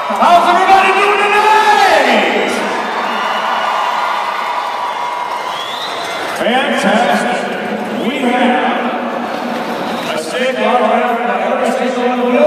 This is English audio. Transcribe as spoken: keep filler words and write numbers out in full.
How's everybody doing tonight? Fantastic. We have a stick autographed by every single one of you.